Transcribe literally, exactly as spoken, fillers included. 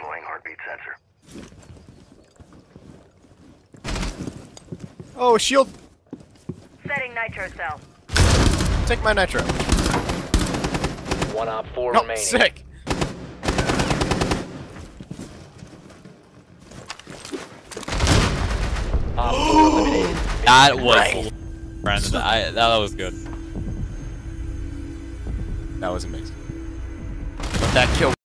Deploying heartbeat sensor. Oh, shield! Setting nitro cell. Take my nitro. One op four No, remaining. sick! Op four eliminated. That was Right. Brandon. I, that was good. That was amazing. But that kill